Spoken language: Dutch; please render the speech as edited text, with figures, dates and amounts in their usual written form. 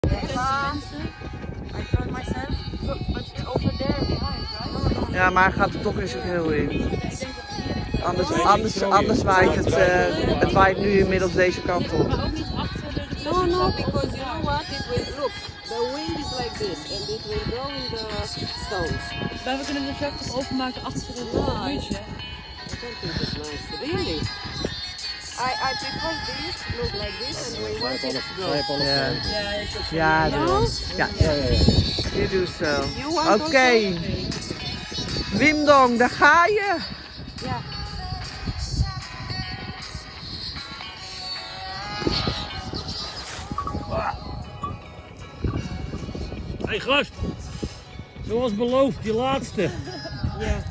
Ja, maar hij gaat er toch in zijn geheel in. Anders waait het waait nu inmiddels deze kant op. No, because you know what? It will look. The wind is like this, and it will go in the stones. Maar we kunnen de trap toch openmaken achter het muurtje? I don't think it's nice. Really? I prefer this, look like this, and we want it to go. Ja, je doet zo. Oké. Wim Dong, daar ga je. Ja. Hey gast, zoals beloofd, die laatste. Ja.